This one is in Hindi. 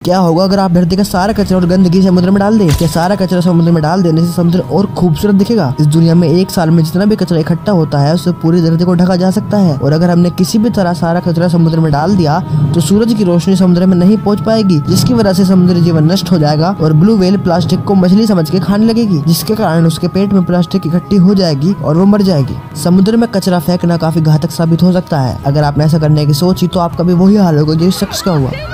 क्या होगा अगर आप धरती का सारा कचरा और गंदगी समुद्र में डाल दें? क्या सारा कचरा समुद्र में डाल देने से समुद्र और खूबसूरत दिखेगा? इस दुनिया में एक साल में जितना भी कचरा इकट्ठा होता है उससे पूरी धरती को ढका जा सकता है। और अगर हमने किसी भी तरह सारा कचरा समुद्र में डाल दिया तो सूरज की रोशनी समुद्र में नहीं पहुंच पाएगी, जिसकी वजह से समुद्री जीवन नष्ट हो जाएगा और ब्लू व्हेल प्लास्टिक को मछली समझ के खाने लगेगी, जिसके कारण उसके पेट में प्लास्टिक इकट्ठी हो जाएगी और वो मर जाएगी। समुद्र में कचरा फेंकना काफी घातक साबित हो सकता है। अगर आपने ऐसा करने की सोची तो आपका भी वही हाल होगा जो इस शख्स का हुआ।